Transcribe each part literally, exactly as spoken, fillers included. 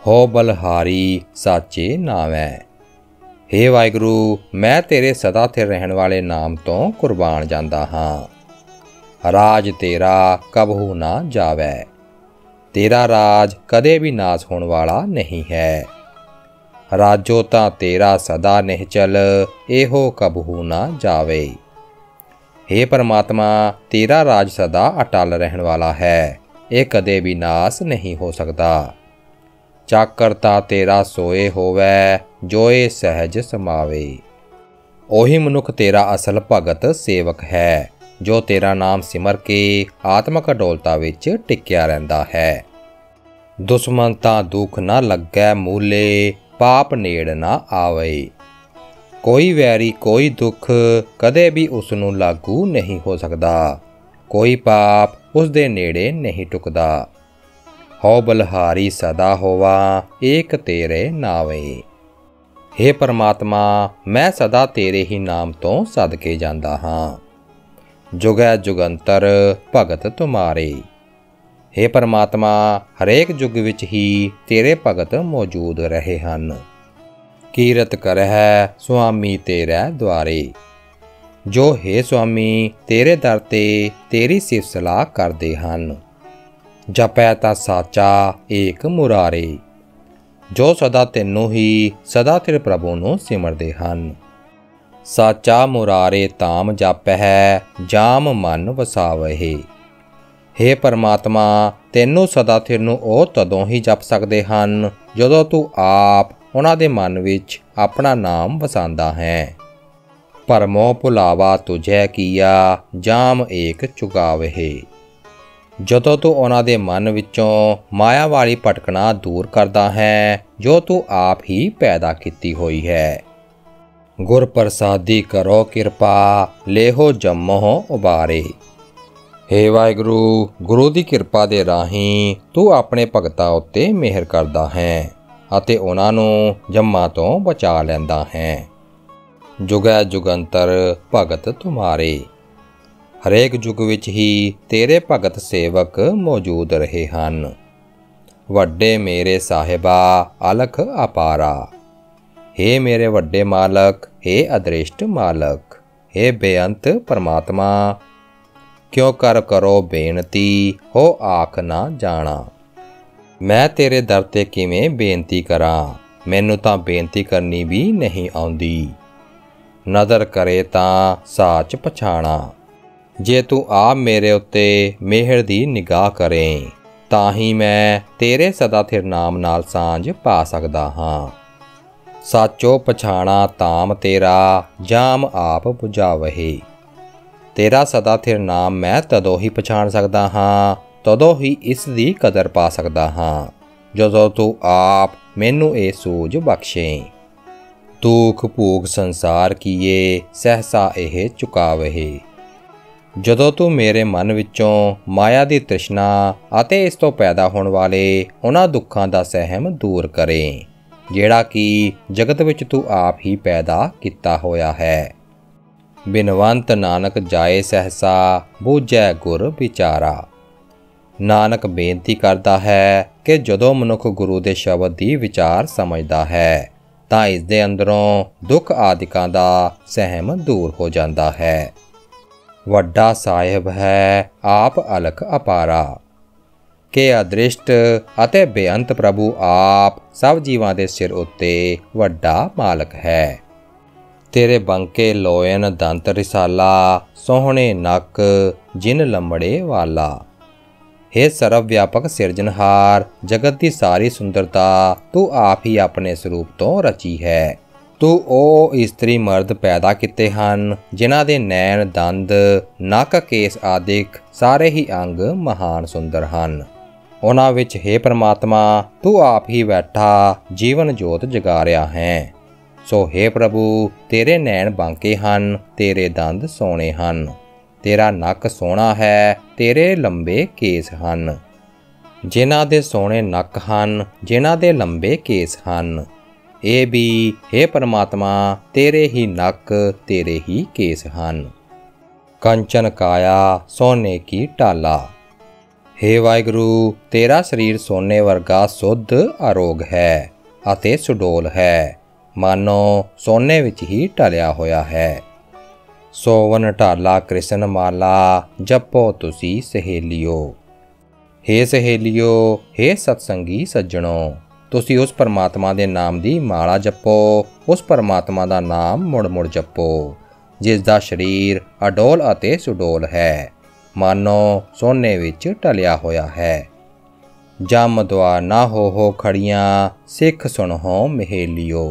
हो बलहारी साचे नावै। हे वाहिगुरू, मैं तेरे सदा स्थिर रहण वाले नाम तो कुर्बान जांदा हाँ। राज तेरा कबहू ना जावै। तेरा राज कदे भी नाश होने वाला नहीं है। राजो तां तेरा सदा निहचल, एहो कबहू ना जावे। हे परमात्मा, तेरा राज सदा अटल रहन वाला है, ये कदे भी नाश नहीं हो सकता। चाकर तां तेरा सोए होवै, जोए सहज समावे। ओही मनुख तेरा असल भगत सेवक है, जो तेरा नाम सिमर के आत्मक अडोलता विच टिकिया रहिंदा है। दुश्मन तां दुख ना लगै मूले, पाप नेड़ ना आवे। कोई वैरी कोई दुख कदे भी उसनूं लागू नहीं हो सकदा। कोई पाप उस दे नेड़े नहीं टुकदा। हो बलहारी सदा होवा, एक तेरे नावे। हे परमात्मा, मैं सदा तेरे ही नाम तो सदके जांदा हाँ। जुगै जुगंतर भगत तुमारे। हे परमात्मा, हरेक युग विच ही तेरे भगत मौजूद रहे हन। कीरत करह स्वामी तेरे द्वारे। जो हे स्वामी तेरे दर ते तेरी सिफत सलाह करदे हन। जपै तां साचा एक मुरारे। जो सदा तैनूं ही सदा स्थिर प्रभु नूं सिमरदे हन। साचा मुरारे ताम जपै, जाम मन वसावहे। हे परमात्मा, तैनूं सदा स्थिर नूं ਉਹ तदों ही जप सकदे हन ਜਦੋਂ तू आप ਉਹਨਾਂ ਦੇ ਮਨ ਵਿੱਚ ਆਪਣਾ ਨਾਮ ਵਸਾਉਂਦਾ ਹੈ। ਭਰਮੋ ਭੁਲਾਵਾ ਤੁਝੈ ਕੀਆ, ਜਾਮ ਏਕ ਚੁਗਾਵਹਿ। ਜਦੋਂ ਤੂੰ ਉਹਨਾਂ ਦੇ ਮਨ ਵਿੱਚੋਂ ਮਾਇਆ ਵਾਲੀ ਭਟਕਣਾ ਦੂਰ ਕਰਦਾ ਹੈ, ਜੋ ਤੂੰ ਆਪ ਹੀ ਪੈਦਾ ਕੀਤੀ ਹੋਈ ਹੈ। ਗੁਰ ਪ੍ਰਸਾਦੀ ਕਰੋ ਕਿਰਪਾ, ਲੇਹੋ ਜੰਮੋ ਉਬਾਰੇ। हे ਵਾਹਿਗੁਰੂ, ਗੁਰੂ ਦੀ ਕਿਰਪਾ ਦੇ ਰਾਹੀਂ ਤੂੰ ਆਪਣੇ ਭਗਤਾਂ ਉੱਤੇ ਮਿਹਰ ਕਰਦਾ ਹੈ ਅਤੇ ਉਹਨਾਂ ਨੂੰ ਜੰਮਾਂ ਤੋਂ ਬਚਾ ਲੈਂਦਾ ਹੈ। ਜੁਗੈ ਜੁਗੰਤਰ ਭਗਤ ਤੁਮਾਰੇ। ਹਰੇਕ ਯੁੱਗ ਵਿੱਚ ਹੀ ਤੇਰੇ ਭਗਤ ਸੇਵਕ ਮੌਜੂਦ ਰਹੇ ਹਨ। ਵੱਡੇ ਮੇਰੇ ਸਾਹਿਬਾ ਅਲਖ ਅਪਾਰਾ। हे ਮੇਰੇ ਵੱਡੇ ਮਾਲਕ, हे ਅਦ੍ਰਿਸ਼ਟ ਮਾਲਕ, हे ਬੇਅੰਤ ਪਰਮਾਤਮਾ, ਕਿਉਂ ਕਰ ਕਰੋ ਬੇਨਤੀ, ਹੋ ਆਖ ਨਾ ਜਾਣਾ। ਮੈਂ ਤੇਰੇ ਦਰ ਤੇ ਕਿਵੇਂ ਬੇਨਤੀ ਕਰਾਂ, ਮੈਨੂੰ ਤਾਂ ਬੇਨਤੀ ਕਰਨੀ ਵੀ ਨਹੀਂ ਆਉਂਦੀ। ਨਦਰ ਕਰੇ ਤਾਂ ਸਾਚ ਪਛਾਣਾ। ਜੇ ਤੂੰ ਆਪ ਮੇਰੇ ਉੱਤੇ ਮਿਹਰ ਦੀ ਨਿਗਾਹ ਕਰੇ, ਤਾਂ ਹੀ ਮੈਂ ਤੇਰੇ ਸਦਾ ਸਥਿਰ ਨਾਮ ਨਾਲ ਸਾਂਝ ਪਾ ਸਕਦਾ ਹਾਂ। ਸਾਚੋ ਪਛਾਣਾ ਤਾਮ ਤੇਰਾ, ਜਾਮ ਆਪ ਬੁਝਾਵਹਿ। ਤੇਰਾ ਸਦਾ ਸਥਿਰ ਨਾਮ ਮੈਂ ਤਦੋਂ ਹੀ ਪਛਾਣ ਸਕਦਾ ਹਾਂ, ਤਦੋਂ ਹੀ ਇਸ ਦੀ ਕਦਰ ਪਾ ਸਕਦਾ ਹਾਂ, ਜਦੋਂ ਤੂੰ ਆਪ ਮੈਨੂੰ ਇਹ ਸੂਝ ਬਖਸ਼ੇ। ਦੁੱਖ ਭੂਖ ਸੰਸਾਰ ਕੀਏ, ਸਹਸਾ ਇਹ ਚੁਕਾਵਹਿ। ਜਦੋਂ ਤੂੰ ਮੇਰੇ ਮਨ ਵਿੱਚੋਂ ਮਾਇਆ ਦੀ ਤ੍ਰਿਸ਼ਨਾ ਅਤੇ ਇਸ ਤੋਂ ਪੈਦਾ ਹੋਣ ਵਾਲੇ ਉਹਨਾਂ ਦੁੱਖਾਂ ਦਾ ਸਹਿਮ ਦੂਰ ਕਰੇ, ਜਿਹੜਾ ਕਿ ਜਗਤ ਵਿੱਚ ਤੂੰ ਆਪ ਹੀ ਪੈਦਾ ਕੀਤਾ ਹੋਇਆ ਹੈ। ਬਿਨਵੰਤ ਨਾਨਕ ਜਾਏ ਸਹਸਾ, ਬੂਝੈ ਗੁਰ ਵਿਚਾਰਾ। ਨਾਨਕ ਬੇਨਤੀ ਕਰਦਾ ਹੈ ਕਿ ਜਦੋਂ ਮਨੁੱਖ ਗੁਰੂ ਦੇ ਸ਼ਬਦ ਦੀ ਵਿਚਾਰ ਸਮਝਦਾ ਹੈ, ਤਾਂ ਇਸ ਦੇ ਅੰਦਰੋਂ ਦੁੱਖ ਆਦਿਕਾਂ ਦਾ ਸਹਿਮ ਦੂਰ ਹੋ ਜਾਂਦਾ ਹੈ। ਵੱਡਾ ਸਾਹਿਬ ਹੈ ਆਪ ਅਲਖ ਅਪਾਰਾ। ਕਿ ਅਦ੍ਰਿਸ਼ਟ ਅਤੇ ਬੇਅੰਤ ਪ੍ਰਭੂ ਆਪ ਸਭ ਜੀਵਾਂ ਦੇ ਸਿਰ ਉੱਤੇ ਵੱਡਾ ਮਾਲਕ ਹੈ। ਤੇਰੇ ਬੰਕੇ ਲੋਇਨ ਦੰਤ ਰਿਸਾਲਾ, ਸੋਹਣੇ ਨੱਕ ਜਿਨ ਲੰਬੜੇ ਵਾਲਾ। हे ਸਰਵ ਵਿਆਪਕ ਸਿਰਜਣਹਾਰ, ਜਗਤ ਦੀ ਸਾਰੀ ਸੁੰਦਰਤਾ ਤੂੰ ਆਪ ਹੀ ਆਪਣੇ ਸਰੂਪ ਤੋਂ ਰਚੀ ਹੈ। ਤੂੰ ਉਹ ਇਸਤਰੀ ਮਰਦ ਪੈਦਾ ਕੀਤੇ ਹਨ ਜਿਨ੍ਹਾਂ ਦੇ ਨੈਣ, ਦੰਦ, ਨੱਕ, ਕੇਸ ਆਦਿਕ ਸਾਰੇ ਹੀ ਅੰਗ ਮਹਾਨ ਸੁੰਦਰ ਹਨ। ਉਹਨਾਂ ਵਿੱਚ हे ਪਰਮਾਤਮਾ, ਤੂੰ ਆਪ ਹੀ ਬੈਠਾ ਜੀਵਨ ਜੋਤ ਜਗਾ ਰਿਹਾ ਹੈ। ਸੋ हे ਪ੍ਰਭੂ, ਤੇਰੇ ਨੈਣ ਬਾਂਕੇ ਹਨ, ਤੇਰੇ ਦੰਦ ਸੋਹਣੇ ਹਨ, ਤੇਰਾ ਨੱਕ ਸੋਹਣਾ ਹੈ, ਤੇਰੇ ਲੰਬੇ ਕੇਸ ਹਨ। ਜਿਨ੍ਹਾਂ ਦੇ ਸੋਹਣੇ ਨੱਕ ਹਨ, ਜਿਨ੍ਹਾਂ ਦੇ ਲੰਬੇ ਕੇਸ ਹਨ, ਇਹ ਵੀ हे ਪਰਮਾਤਮਾ ਤੇਰੇ ਹੀ ਨੱਕ, ਤੇਰੇ ਹੀ ਕੇਸ ਹਨ। ਕੰਚਨ ਕਾਇਆ ਸੋਨੇ ਕੀ ਟਾਲਾ। हे ਵਾਹਿਗੁਰੂ, ਤੇਰਾ ਸਰੀਰ ਸੋਨੇ ਵਰਗਾ ਸੁੱਧ ਅਰੋਗ ਹੈ ਅਤੇ ਸੁਡੋਲ ਹੈ, ਮਾਨੋ ਸੋਨੇ ਵਿੱਚ ਹੀ ਢਲਿਆ ਹੋਇਆ ਹੈ। ਸੋਵਨ ਢਾਲਾ ਕ੍ਰਿਸ਼ਨ ਮਾਲਾ, ਜਪੋ ਤੁਸੀਂ ਸਹੇਲਿਓ। ਹੇ ਸਹੇਲਿਓ, ਹੇ ਸਤਸੰਗੀ ਸੱਜਣੋ, ਤੁਸੀਂ ਉਸ ਪਰਮਾਤਮਾ ਦੇ ਨਾਮ ਦੀ ਮਾਲਾ ਜਪੋ, ਉਸ ਪਰਮਾਤਮਾ ਦਾ ਨਾਮ ਮੁੜ ਮੁੜ ਜਪੋ, ਜਿਸ ਦਾ ਸਰੀਰ ਅਡੋਲ ਅਤੇ ਸੁਡੋਲ ਹੈ, ਮਾਨੋ ਸੋਨੇ ਵਿੱਚ ਢਲਿਆ ਹੋਇਆ ਹੈ। ਜਮ ਦੁਆ ਨਾ ਹੋ ਹੋ ਖੜੀਆਂ, ਸਿੱਖ ਸੁਣੋ ਮਹੇਲਿਓ।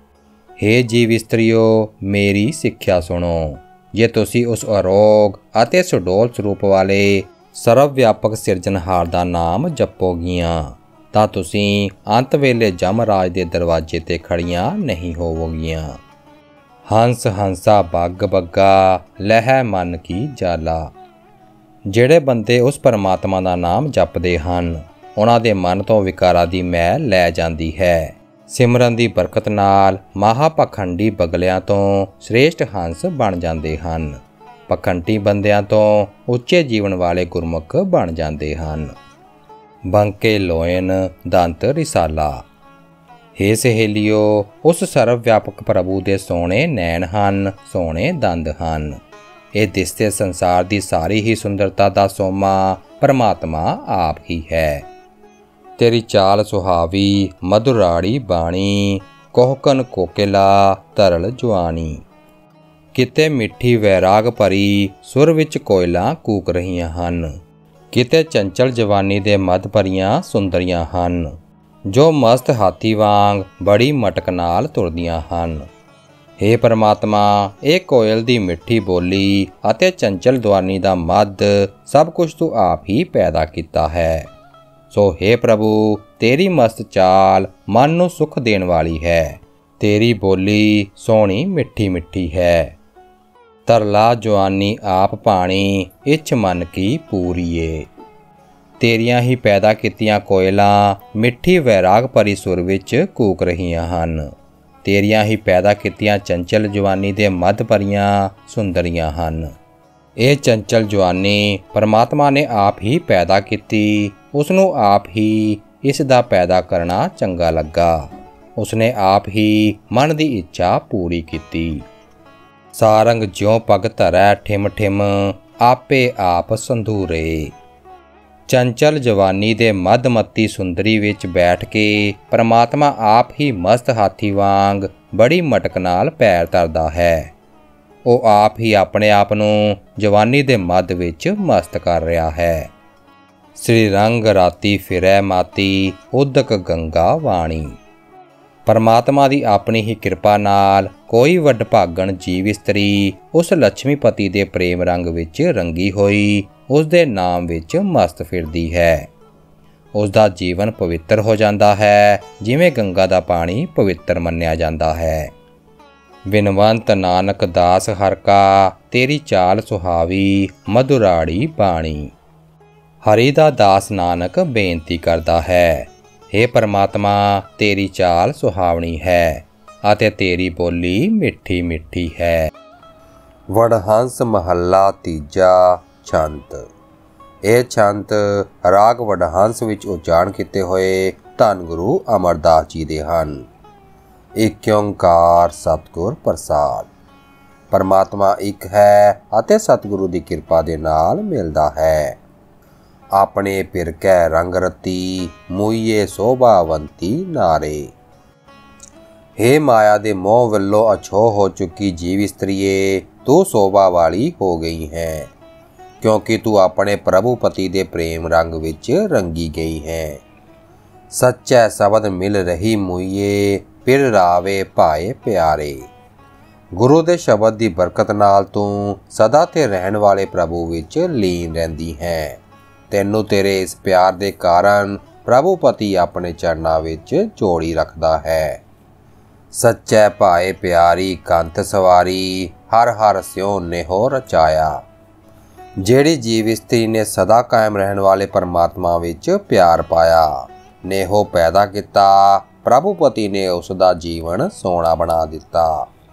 ਹੇ ਜੀਵ ਇਸਤਰੀਓ, ਮੇਰੀ ਸਿੱਖਿਆ ਸੁਣੋ। ਜੇ ਤੁਸੀਂ ਉਸ ਅਰੋਗ ਅਤੇ ਸੁਡੋਲ ਸਰੂਪ ਵਾਲੇ ਸਰਵ ਵਿਆਪਕ ਸਿਰਜਣਹਾਰ ਦਾ ਨਾਮ ਜਪੋਗੀਆਂ ਤਾਂ ਤੁਸੀਂ ਅੰਤ ਵੇਲੇ ਜਮਰਾਜ ਦੇ ਦਰਵਾਜ਼ੇ 'ਤੇ ਖੜੀਆਂ ਨਹੀਂ ਹੋਵੋਗੀਆਂ। ਹੰਸ ਹੰਸਾ ਬੱਗ ਬੱਗਾ, ਲਹਿ ਮਨ ਕੀ ਜਾਲਾ। ਜਿਹੜੇ ਬੰਦੇ ਉਸ ਪਰਮਾਤਮਾ ਦਾ ਨਾਮ ਜਪਦੇ ਹਨ, ਉਹਨਾਂ ਦੇ ਮਨ ਤੋਂ ਵਿਕਾਰਾਂ ਦੀ ਮੈਲ ਲੈ ਜਾਂਦੀ ਹੈ। ਸਿਮਰਨ ਦੀ ਬਰਕਤ ਨਾਲ ਮਹਾਪਖੰਡੀ ਬਗਲਿਆਂ ਤੋਂ ਸ੍ਰੇਸ਼ਟ ਹੰਸ ਬਣ ਜਾਂਦੇ ਹਨ, ਪਖੰਡੀ ਬੰਦਿਆਂ ਤੋਂ ਉੱਚੇ ਜੀਵਨ ਵਾਲੇ ਗੁਰਮੁਖ ਬਣ ਜਾਂਦੇ ਹਨ। ਬੰਕੇ ਲੋਇਨ ਦੰਤ ਰਿਸਾਲਾ। ਹੇ ਸਹੇਲਿਓ, ਉਸ ਸਰਵ ਵਿਆਪਕ ਪ੍ਰਭੂ ਦੇ ਸੋਹਣੇ ਨੈਣ ਹਨ, ਸੋਹਣੇ ਦੰਦ ਹਨ। ਇਹ ਦਿਸਦੇ ਸੰਸਾਰ ਦੀ ਸਾਰੀ ਹੀ ਸੁੰਦਰਤਾ ਦਾ ਸੋਮਾ ਪਰਮਾਤਮਾ ਆਪ ਹੀ ਹੈ। ਤੇਰੀ ਚਾਲ ਸੁਹਾਵੀ ਮਧੁਰਾੜੀ ਬਾਣੀ, ਕੋਹਕਨ ਕੋਕਿਲਾ ਤਰਲ ਜਵਾਨੀ। ਕਿਤੇ ਮਿੱਠੀ ਵੈਰਾਗ ਭਰੀ ਸੁਰ ਵਿੱਚ ਕੋਇਲਾਂ ਕੂਕ ਰਹੀਆਂ ਹਨ, ਕਿਤੇ ਚੰਚਲ ਜਵਾਨੀ ਦੇ ਮੱਧ ਭਰੀਆਂ ਸੁੰਦਰੀਆਂ ਹਨ, ਜੋ ਮਸਤ ਹਾਥੀ ਵਾਂਗ ਬੜੀ ਮਟਕ ਨਾਲ ਤੁਰਦੀਆਂ ਹਨ। ਹੇ ਪਰਮਾਤਮਾ, ਇਹ ਕੋਇਲ ਦੀ ਮਿੱਠੀ ਬੋਲੀ ਅਤੇ ਚੰਚਲ ਜਵਾਨੀ ਦਾ ਮੱਧ ਸਭ ਕੁਝ ਤੂੰ ਆਪ ਹੀ ਪੈਦਾ ਕੀਤਾ ਹੈ। ਸੋ ਹੇ ਪ੍ਰਭੂ, ਤੇਰੀ ਮਸਤ ਚਾਲ ਮਨ ਨੂੰ ਸੁਖ ਦੇਣ ਵਾਲੀ ਹੈ, ਤੇਰੀ ਬੋਲੀ ਸੋਹਣੀ ਮਿੱਠੀ ਮਿੱਠੀ ਹੈ। ਤਰਲਾ ਜਵਾਨੀ ਆਪ ਪਾਣੀ, ਇੱਛ ਮਨ ਕੀ ਪੂਰੀਏ। ਤੇਰੀਆਂ ਹੀ ਪੈਦਾ ਕੀਤੀਆਂ ਕੋਇਲਾਂ ਮਿੱਠੀ ਵੈਰਾਗ ਭਰੀ ਸੁਰ ਵਿੱਚ ਕੂਕ ਰਹੀਆਂ ਹਨ, ਤੇਰੀਆਂ ਹੀ ਪੈਦਾ ਕੀਤੀਆਂ ਚੰਚਲ ਜਵਾਨੀ ਦੇ ਮੱਧ ਭਰੀਆਂ ਸੁੰਦਰੀਆਂ ਹਨ। ਇਹ ਚੰਚਲ ਜਵਾਨੀ ਪਰਮਾਤਮਾ ਨੇ ਆਪ ਹੀ ਪੈਦਾ ਕੀਤੀ, ਉਸ ਨੂੰ ਆਪ ਹੀ ਇਸ ਦਾ ਪੈਦਾ ਕਰਨਾ ਚੰਗਾ ਲੱਗਾ, ਉਸਨੇ ਆਪ ਹੀ ਮਨ ਦੀ ਇੱਛਾ ਪੂਰੀ ਕੀਤੀ। ਸਾਰੰਗ ਜਿਉਂ ਪਗ ਧਰੈ ਠਿਮ ਠਿਮ, ਆਪੇ ਆਪ ਸੰਧੂਰੇ। ਚੰਚਲ ਜਵਾਨੀ ਦੇ ਮੱਧਮਤੀ ਸੁੰਦਰੀ ਵਿੱਚ ਬੈਠ ਕੇ ਪਰਮਾਤਮਾ ਆਪ ਹੀ ਮਸਤ ਹਾਥੀ ਵਾਂਗ ਬੜੀ ਮਟਕ ਨਾਲ ਪੈਰ ਧਰਦਾ ਹੈ। ਉਹ ਆਪ ਹੀ ਆਪਣੇ ਆਪ ਨੂੰ ਜਵਾਨੀ ਦੇ ਮੱਧ ਵਿੱਚ ਮਸਤ ਕਰ ਰਿਹਾ ਹੈ। ਸ੍ਰੀ ਰੰਗ ਰਾਤੀ ਫਿਰੈ ਮਾਤੀ, ਉਦਕ ਗੰਗਾ ਵਾਣੀ। ਪਰਮਾਤਮਾ ਦੀ ਆਪਣੀ ਹੀ ਕਿਰਪਾ ਨਾਲ ਕੋਈ ਵਡਭਾਗਣ ਜੀਵ ਇਸਤਰੀ ਉਸ ਲక్ష్ਮੀਪਤੀ ਦੇ ਪ੍ਰੇਮ ਰੰਗ ਵਿੱਚ ਰੰਗੀ ਹੋਈ ਉਸ ਦੇ ਨਾਮ ਵਿੱਚ ਮਸਤ ਫਿਰਦੀ ਹੈ। ਉਸ ਦਾ ਜੀਵਨ ਪਵਿੱਤਰ ਹੋ ਜਾਂਦਾ ਹੈ, ਜਿਵੇਂ ਗੰਗਾ ਦਾ ਪਾਣੀ ਪਵਿੱਤਰ ਮੰਨਿਆ ਜਾਂਦਾ ਹੈ। ਬਿਨਵੰਤ ਨਾਨਕ ਦਾਸ ਹਰਿ ਕਾ, ਤੇਰੀ ਚਾਲ ਸੁਹਾਵੀ ਮਧੁਰਾੜੀ ਬਾਣੀ। ਹਰੀ ਦਾ ਦਾਸ ਨਾਨਕ ਬੇਨਤੀ ਕਰਦਾ ਹੈ, ਹੇ ਪਰਮਾਤਮਾ, ਤੇਰੀ ਚਾਲ ਸੁਹਾਵਣੀ ਹੈ ਅਤੇ ਤੇਰੀ ਬੋਲੀ ਮਿੱਠੀ ਮਿੱਠੀ ਹੈ। ਵਡਹੰਸ ਮਹੱਲਾ ਤੀਜਾ। ਛੰਤ। ਇਹ ਛੰਤ ਰਾਗ ਵਡਹੰਸ ਵਿੱਚ ਉਚਾਰਨ ਕੀਤੇ ਹੋਏ ਧੰਨ ਗੁਰੂ ਅਮਰਦਾਸ ਜੀ ਦੇ ਹਨ। ਏਕ ਓਂਕਾਰ ਸਤਿਗੁਰ ਪ੍ਰਸਾਦ। ਪਰਮਾਤਮਾ ਇੱਕ ਹੈ ਅਤੇ ਸਤਿਗੁਰੂ ਦੀ ਕਿਰਪਾ ਦੇ ਨਾਲ ਮਿਲਦਾ ਹੈ। ਆਪਣੇ ਪਿਰਕੈ ਰੰਗ ਰਤੀ, ਮੂਈਏ ਸੋਭਾਵੰਤੀ ਨਾਰੇ। ਹੇ ਮਾਇਆ ਦੇ ਮੋਹ ਵੱਲੋਂ ਅਛੋ ਹੋ ਚੁੱਕੀ ਜੀਵ ਇਸਤਰੀਏ, ਤੂੰ ਸੋਭਾ ਵਾਲੀ ਹੋ ਗਈ ਹੈ, ਕਿਉਂਕਿ ਤੂੰ ਆਪਣੇ ਪ੍ਰਭੂ ਪਤੀ ਦੇ ਪ੍ਰੇਮ ਰੰਗ ਵਿੱਚ ਰੰਗੀ ਗਈ ਹੈ। ਸੱਚੈ ਸ਼ਬਦ ਮਿਲ ਰਹੀ ਮੂਈਏ, ਫਿਰ ਰਾਵੇ ਭਾਏ ਪਿਆਰੇ। ਗੁਰੂ ਦੇ ਸ਼ਬਦ ਦੀ ਬਰਕਤ ਨਾਲ ਤੂੰ ਸਦਾ ਤੇ ਰਹਿਣ ਵਾਲੇ ਪ੍ਰਭੂ ਵਿੱਚ ਲੀਨ ਰਹਿੰਦੀ ਹੈ। ਤੈਨੂੰ ਤੇਰੇ ਇਸ ਪਿਆਰ ਦੇ ਕਾਰਨ ਪ੍ਰਭੂ ਪਤੀ ਆਪਣੇ ਚਰਨਾਂ ਵਿੱਚ ਜੋੜੀ ਰੱਖਦਾ ਹੈ। ਸੱਚੈ ਭਾਏ ਪਿਆਰੀ ਕੰਤ ਸਵਾਰੀ, ਹਰ ਹਰ ਸਿਉ ਨੇਹੋ ਰਚਾਇਆ। ਜਿਹੜੀ ਜੀਵ ਇਸਤਰੀ ਨੇ ਸਦਾ ਕਾਇਮ ਰਹਿਣ ਵਾਲੇ ਪਰਮਾਤਮਾ ਵਿੱਚ ਪਿਆਰ ਪਾਇਆ, ਨੇਹੋ ਪੈਦਾ ਕੀਤਾ, ਪ੍ਰਭੂ ਪਤੀ ਨੇ ਉਸ ਦਾ ਜੀਵਨ ਸੋਹਣਾ ਬਣਾ ਦਿੱਤਾ।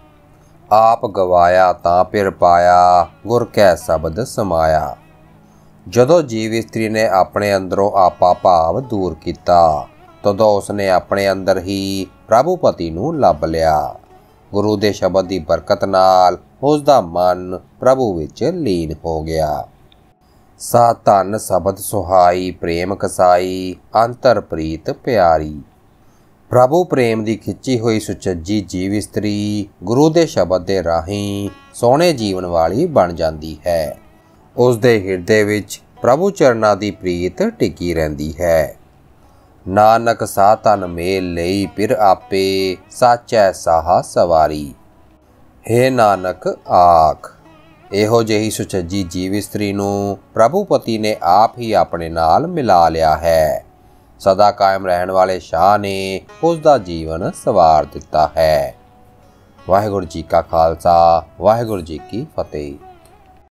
ਆਪ ਗਵਾਇਆ ਤਾਂ ਫਿਰ ਪਾਇਆ, ਗੁਰ ਕੈ ਸ਼ਬਦ ਸਮਾਇਆ। ਜਦੋਂ ਜੀਵ ਇਸਤਰੀ ਨੇ ਆਪਣੇ ਅੰਦਰੋਂ ਆਪਾ ਭਾਵ ਦੂਰ ਕੀਤਾ, ਤਦੋਂ ਉਸਨੇ ਆਪਣੇ ਅੰਦਰ ਹੀ ਪ੍ਰਭੂ ਪਤੀ ਨੂੰ ਲੱਭ ਲਿਆ। ਗੁਰੂ ਦੇ ਸ਼ਬਦ ਦੀ ਬਰਕਤ ਨਾਲ ਉਸ ਦਾ ਮਨ ਪ੍ਰਭੂ ਵਿੱਚ ਲੀਨ ਹੋ ਗਿਆ। ਸਾ ਧਨ ਸ਼ਬਦ ਸੁਹਾਈ, ਪ੍ਰੇਮ ਕਸਾਈ, ਅੰਤਰ ਪ੍ਰੀਤ ਪਿਆਰੀ। ਪ੍ਰਭੂ ਪ੍ਰੇਮ ਦੀ ਖਿੱਚੀ ਹੋਈ ਸੁਚੱਜੀ ਜੀਵ ਇਸਤਰੀ ਗੁਰੂ ਦੇ ਸ਼ਬਦ ਦੇ ਰਾਹੀਂ ਸੋਹਣੇ ਜੀਵਨ ਵਾਲੀ ਬਣ ਜਾਂਦੀ ਹੈ। ਉਸ ਦੇ ਹਿਰਦੇ ਵਿੱਚ ਪ੍ਰਭੂ ਚਰਨਾਂ ਦੀ ਪ੍ਰੀਤ ਟਿਕੀ ਰਹਿੰਦੀ ਹੈ। ਨਾਨਕ ਸਾ ਧਨ ਮੇਲ ਲਈ ਫਿਰ ਆਪੇ, ਸਾਚੈ ਸਾਹਾ ਸਵਾਰੀ। ਹੇ ਨਾਨਕ ਆਖ, ਇਹੋ ਜਿਹੀ ਸੁਚੱਜੀ ਜੀਵ ਇਸਤਰੀ ਨੂੰ ਪ੍ਰਭੂ ਪਤੀ ਨੇ ਆਪ ਹੀ ਆਪਣੇ ਨਾਲ ਮਿਲਾ ਲਿਆ ਹੈ। ਸਦਾ ਕਾਇਮ ਰਹਿਣ ਵਾਲੇ ਸ਼ਾਹ ਨੇ ਉਸ ਦਾ ਜੀਵਨ ਸਵਾਰ ਦਿੱਤਾ ਹੈ। ਵਾਹਿਗੁਰੂ ਜੀ ਕਾ ਖਾਲਸਾ, ਵਾਹਿਗੁਰੂ ਜੀ ਕੀ ਫਤਿਹ।